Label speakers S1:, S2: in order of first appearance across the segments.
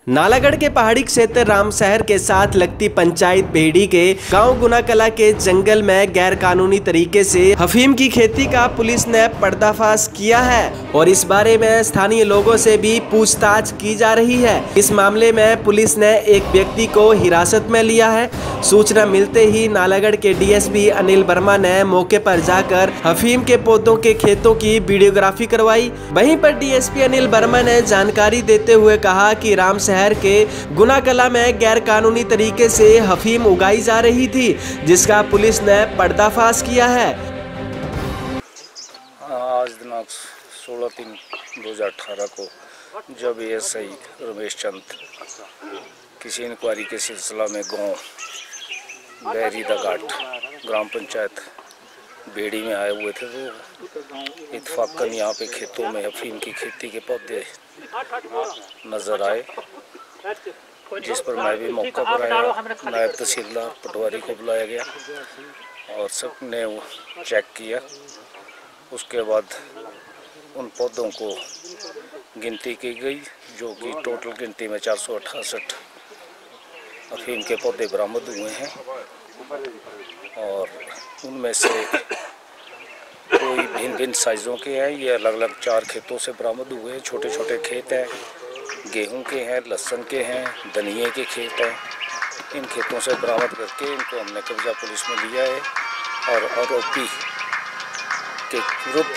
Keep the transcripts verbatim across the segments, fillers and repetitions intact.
S1: नालागढ़ के पहाड़ी क्षेत्र रामशहर के साथ लगती पंचायत बेहड़ी के गांव गुनाकला के जंगल में गैर कानूनी तरीके से अफीम की खेती का पुलिस ने पर्दाफाश किया है और इस बारे में स्थानीय लोगों से भी पूछताछ की जा रही है। इस मामले में पुलिस ने एक व्यक्ति को हिरासत में लिया है। सूचना मिलते ही नालागढ़ के डीएसपी अनिल वर्मा ने मौके पर जाकर अफीम के पौधों के खेतों की वीडियोग्राफी करवाई। वहीं पर डीएसपी अनिल वर्मा ने जानकारी देते हुए कहा कि रामशहर के गुनाकला में गैर कानूनी तरीके से अफीम उगाई जा रही थी, जिसका पुलिस ने पर्दाफाश किया है।
S2: आज दिनांक सोलह तीन दो हजार अठारह को जब एएसआई रमेश चंद किसी इंक्वायरी के सिलसिला में गांव बहरी दा घाट ग्राम पंचायत बेड़ी में आए हुए थे, तो इत्फाकन यहाँ पे खेतों में अफीम की खेती के पौधे नज़र आए, जिस पर मैं भी मौका पर आया। नायब तहसीलदार पटवारी को बुलाया गया और सबने वो चेक किया। उसके बाद उन पौधों को गिनती की गई, जो कि टोटल गिनती में चार सौ अठासठ अफीम के पौधे बरामद हुए हैं और उनमें से कोई भिन्न भिन्न साइज़ों के हैं। ये अलग अलग चार खेतों से बरामद हुए हैं। छोटे छोटे खेत हैं, गेहूं के हैं, लहसुन के हैं, धनिए के खेत हैं। इन खेतों से बरामद करके इनको हमने कब्जा पुलिस में लिया है और आरोपी के विरुद्ध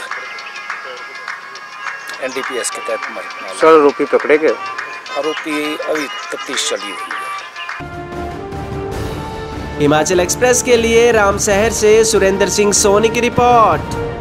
S2: एनडीपीएस के तहत मामला।
S3: सर, आरोपी पकड़े गए?
S2: आरोपी अभी तफ्तीश चली हुई है।
S1: हिमाचल एक्सप्रेस के लिए रामशहर से सुरेंद्र सिंह सोनी की रिपोर्ट।